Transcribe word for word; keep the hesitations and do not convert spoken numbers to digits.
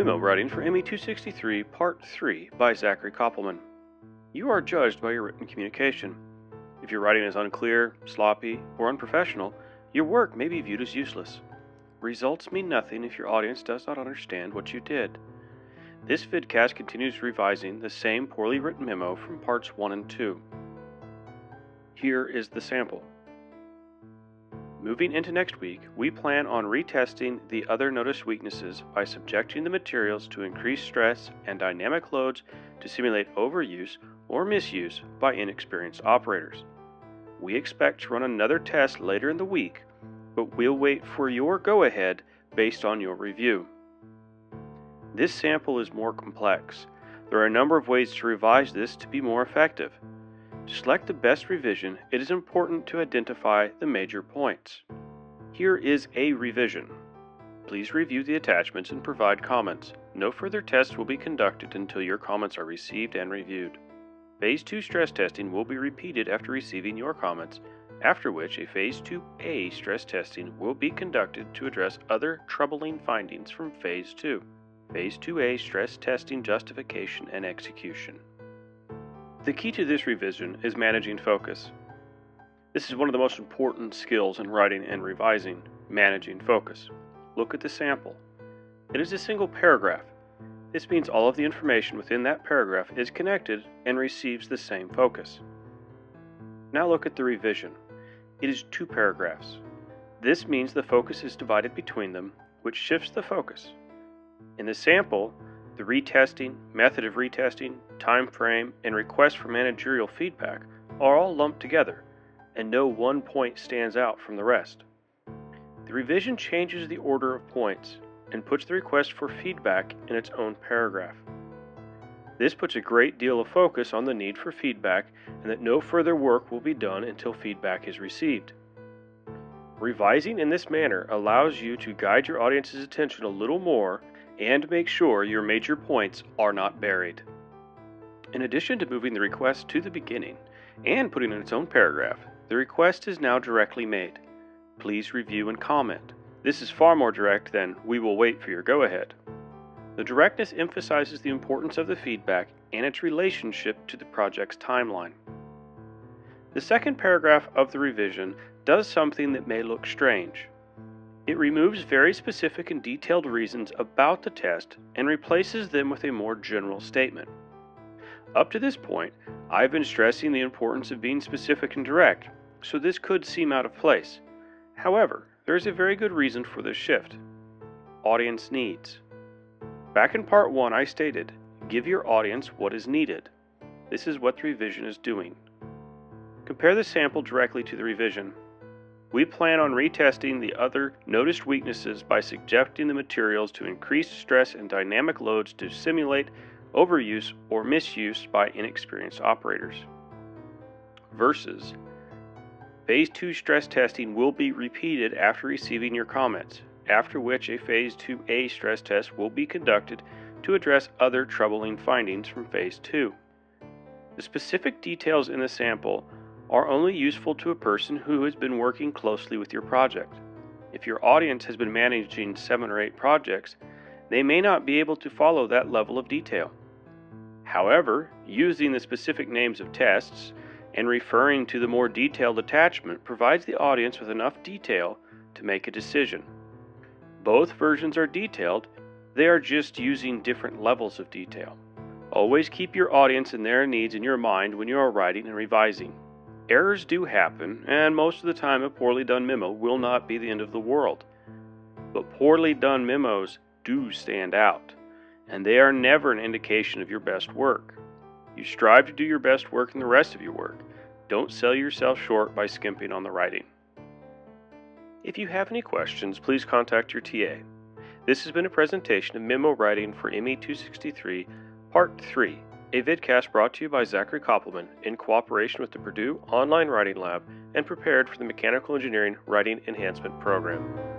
Memo writing for M E two sixty-three, Part three by Zachary Koppelman. You are judged by your written communication. If your writing is unclear, sloppy, or unprofessional, your work may be viewed as useless. Results mean nothing if your audience does not understand what you did. This vidcast continues revising the same poorly written memo from Parts one and two. Here is the sample. Moving into next week, we plan on retesting the other noticed weaknesses by subjecting the materials to increased stress and dynamic loads to simulate overuse or misuse by inexperienced operators. We expect to run another test later in the week, but we'll wait for your go-ahead based on your review. This sample is more complex. There are a number of ways to revise this to be more effective. To select the best revision, it is important to identify the major points. Here is a revision. Please review the attachments and provide comments. No further tests will be conducted until your comments are received and reviewed. Phase two stress testing will be repeated after receiving your comments, after which a Phase two A stress testing will be conducted to address other troubling findings from Phase two. Phase two A stress testing justification and execution. The key to this revision is managing focus. This is one of the most important skills in writing and revising, managing focus. Look at the sample. It is a single paragraph. This means all of the information within that paragraph is connected and receives the same focus. Now look at the revision. It is two paragraphs. This means the focus is divided between them, which shifts the focus. In the sample, the retesting, method of retesting, time frame, and request for managerial feedback are all lumped together, and no one point stands out from the rest. The revision changes the order of points and puts the request for feedback in its own paragraph. This puts a great deal of focus on the need for feedback and that no further work will be done until feedback is received. Revising in this manner allows you to guide your audience's attention a little more and make sure your major points are not buried. In addition to moving the request to the beginning and putting in its own paragraph, the request is now directly made. Please review and comment. This is far more direct than "we will wait for your go-ahead." The directness emphasizes the importance of the feedback and its relationship to the project's timeline. The second paragraph of the revision does something that may look strange. It removes very specific and detailed reasons about the test and replaces them with a more general statement. Up to this point, I've been stressing the importance of being specific and direct, so this could seem out of place. However, there is a very good reason for this shift. Audience needs. Back in Part one, I stated, give your audience what is needed. This is what the revision is doing. Compare the sample directly to the revision. We plan on retesting the other noticed weaknesses by subjecting the materials to increased stress and dynamic loads to simulate overuse or misuse by inexperienced operators. Versus, Phase two stress testing will be repeated after receiving your comments, after which a Phase two A stress test will be conducted to address other troubling findings from Phase two. The specific details in the sample are only useful to a person who has been working closely with your project. If your audience has been managing seven or eight projects, they may not be able to follow that level of detail. However, using the specific names of tests and referring to the more detailed attachment provides the audience with enough detail to make a decision. Both versions are detailed, they are just using different levels of detail. Always keep your audience and their needs in your mind when you are writing and revising. Errors do happen, and most of the time a poorly done memo will not be the end of the world. But poorly done memos do stand out, and they are never an indication of your best work. You strive to do your best work in the rest of your work. Don't sell yourself short by skimping on the writing. If you have any questions, please contact your T A. This has been a presentation of Memo Writing for M E two sixty-three, Part three. A vidcast brought to you by Zachary Koppelman in cooperation with the Purdue Online Writing Lab and prepared for the Mechanical Engineering Writing Enhancement Program.